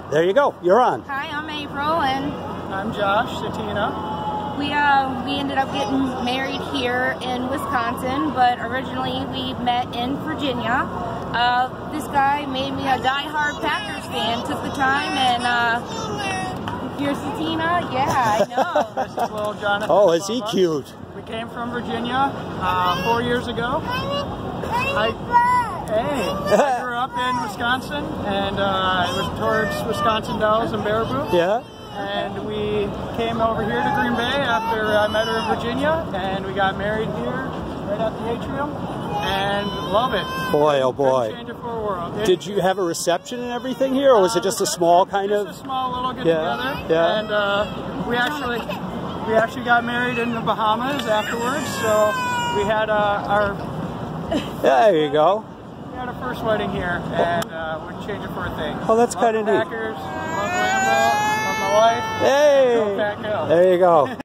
There you go. You're on. Hi, I'm April, and I'm Josh, Satina. we ended up getting married here in Wisconsin, but originally we met in Virginia. This guy made me a die-hard Packers fan. Took the time, and here's Satina. Yeah, I know. This is little Jonathan. Oh, is he cute? We came from Virginia 4 years ago. I grew up in Wisconsin, and it was towards Wisconsin Dells and Baraboo. Yeah. And we came over here to Green Bay after I met her in Virginia, and we got married here right at the atrium, and love it. Boy, oh boy. Couldn't change it for a world. Did you have a reception and everything here, or was it just a small kind of? Just a small little get together. Yeah. And we actually got married in the Bahamas afterwards. So we had our There you go. We had our first wedding here, and wouldn't change it for a thing. Oh, that's kind of neat. Packers, love Lambeau, love my wife. Hey, Go Pack Hill. there you go.